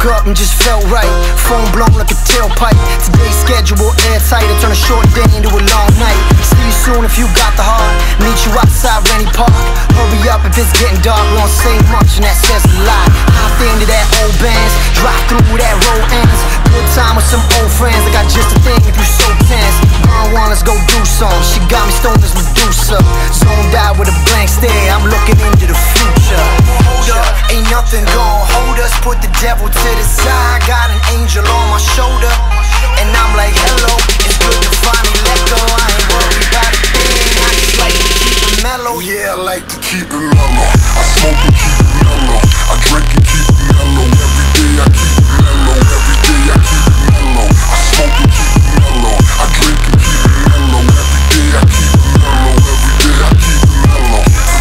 Woke up and just felt right. Phone blown like a tailpipe. Today's schedule airtight. I turn a short day into a long night. See you soon if you got the heart. Meet you outside Rennie Park. Hurry up if it's getting dark. We don't say much and that says a lot. Hop into that old bands. Drive through that road ends. Good time with some old friends. I got just a thing if you so tense. One, let's go do some. She got me stoned as Medusa. Zoned out with a blank stare. I'm looking into the future. Hold up, ain't nothing gon' hold us. Put the devil to the side. Got an angel on my shoulder. And I'm like, hello, it's good to finally let go. I ain't worried about a thing. I just like to keep it mellow. Yeah, I like to keep it mellow. I smoke and keep it mellow. I drink and keep it mellow.